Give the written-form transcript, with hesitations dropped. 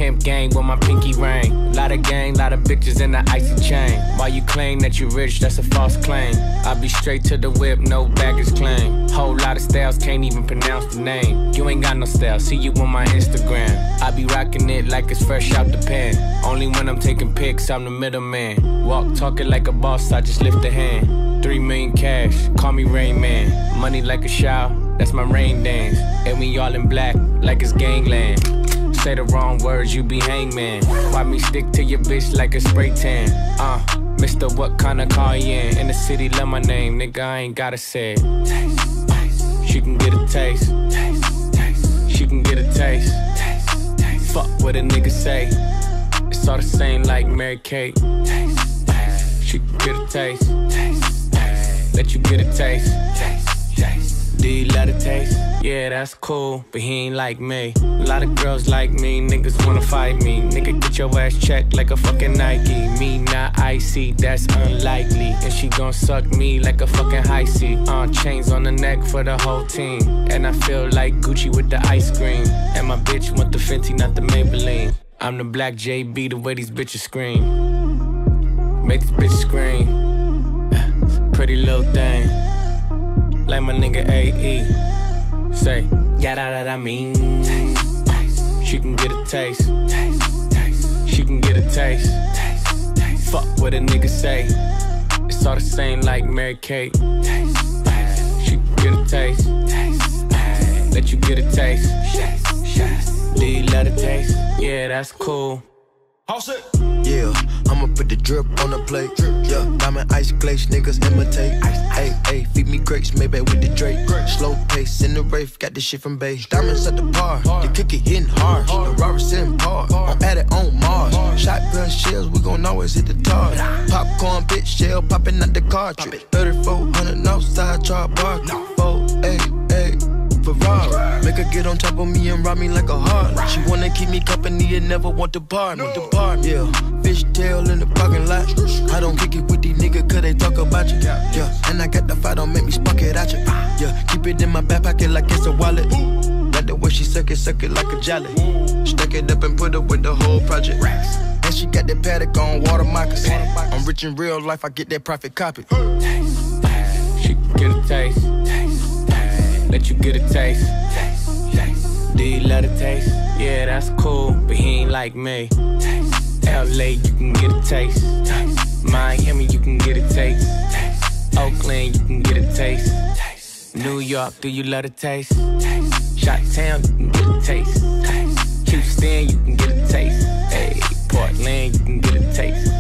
pimp gang with my pinky ring. Lot of gang, lot of bitches in the icy chain. While you claim that you rich, that's a false claim. I be straight to the whip, no baggage claim. Whole lot of styles, can't even pronounce the name. You ain't got no style, see you on my Instagram. I be rocking it like it's fresh out the pen. Only when I'm taking pics, I'm the middleman. Walk talking like a boss, I just lift a hand. 3 million cash, call me Rain Man. Money like a shower, that's my rain dance. And we all in black, like it's gangland. Say the wrong words, you be hangman. Why me stick to your bitch like a spray tan? Mister, what kind of car you in the city, love my name, nigga, I ain't gotta say it. Taste, taste. She can get a taste. Taste, taste. She can get a taste. Taste, taste. Fuck what a nigga say. It's all the same like Mary Kate. Taste, taste. She can get a taste. Taste, taste. Let you get a taste. Taste, taste. Do you love the taste? Yeah, that's cool, but he ain't like me. A lot of girls like me, niggas wanna fight me. Nigga, get your ass checked like a fucking Nike. Me not icy, that's unlikely. And she gon' suck me like a fucking high C. Chains on the neck for the whole team. And I feel like Gucci with the ice cream. And my bitch want the Fenty, not the Maybelline. I'm the black JB, the way these bitches scream. Make these bitches scream. Pretty little thing. Like my nigga AE. Say, yeah, that I mean. Taste, taste. She can get a taste. Taste, taste. She can get a taste. Taste, taste. Fuck what a nigga say. It's all the same like Mary Kate. Taste, taste. She can get a taste. Taste, taste. Let you get a taste. Do you love the taste? Yeah, that's cool. Yeah, I'ma put the drip on the plate. Yeah, diamond ice glaze, niggas imitate. Hey, hey, feed me grapes, maybe with the Drake. Slow pace in the Wraith, got this shit from Bay. Diamonds at the bar, the cookie hitting hard. The Robert sitting par, I'm at it on Mars. Shotgun shells, we gon' always hit the tar. Popcorn, bitch, shell popping out the cartridge. 3400 outside, char bar. 488. Ferrari. Make her get on top of me and rob me like a heart. She wanna keep me company and never want to part. Yeah, fishtail in the parking lot. I don't kick it with these niggas cause they talk about you. Yeah, and I got the fight, don't make me spark it at you. Yeah, keep it in my back pocket like it's a wallet. Like the way she suck it like a jelly. Stack it up and put it with the whole project. And she got that paddock on water moccasins. I'm rich in real life, I get that profit copy. Taste, taste. She can get a taste. Taste, taste. Let you get a taste. Taste, taste. Do you love the taste? Yeah, that's cool, but he ain't like me. Taste, LA, you can get a taste. Taste. Miami, you can get a taste. Taste. Oakland, you can get a taste. Taste. New York, do you love the taste? Taste. Chi-town, you can get a taste. Taste. Houston, you can get a taste. Hey, Portland, you can get a taste.